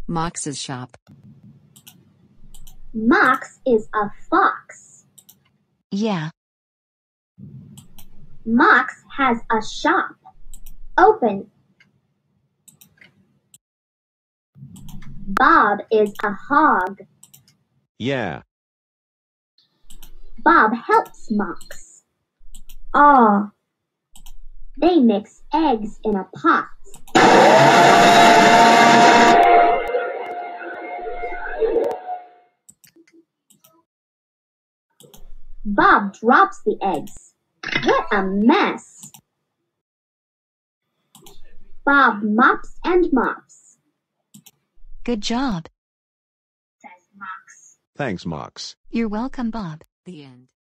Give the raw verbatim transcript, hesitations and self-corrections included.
Mox's shop. Mox is a fox. Yeah. Mox has a shop. Open. Bob is a hog. Yeah. Bob helps Mox. Ah. They mix eggs in a pot. Bob drops the eggs. What a mess! Bob mops and mops. Good job. Says Mox. Thanks, Mox. You're welcome, Bob. The end.